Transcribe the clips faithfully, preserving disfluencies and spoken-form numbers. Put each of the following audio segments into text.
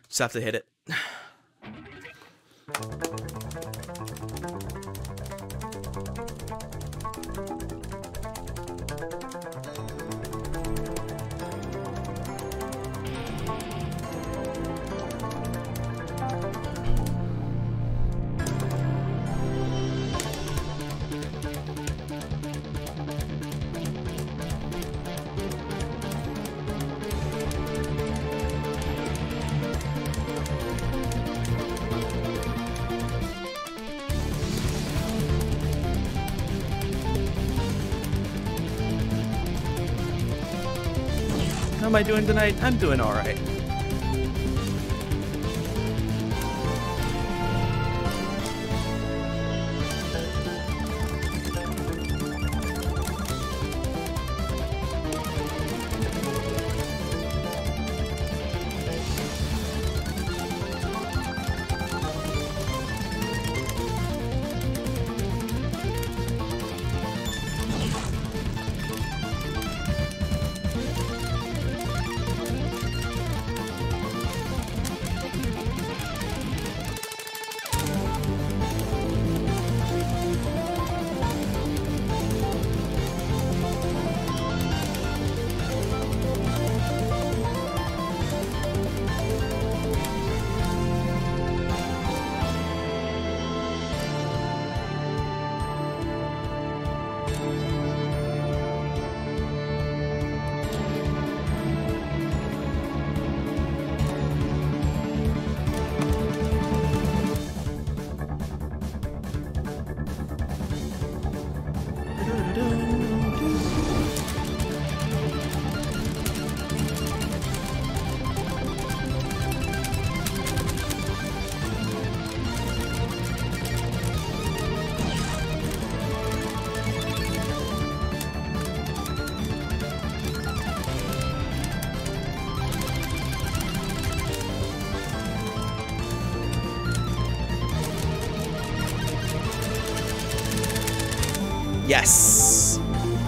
Just have to hit it. How am I doing tonight? I'm doing all right. Yes.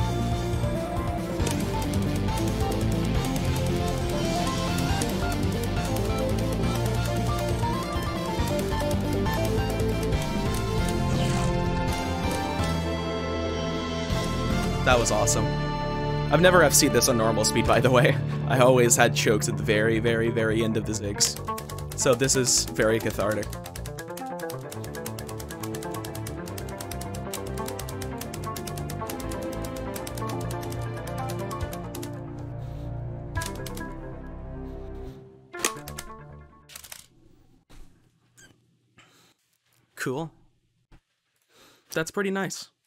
That was awesome. I've never F C'd this on normal speed, by the way. I always had chokes at the very, very, very end of the zigs. So this is very cathartic. Cool. That's pretty nice.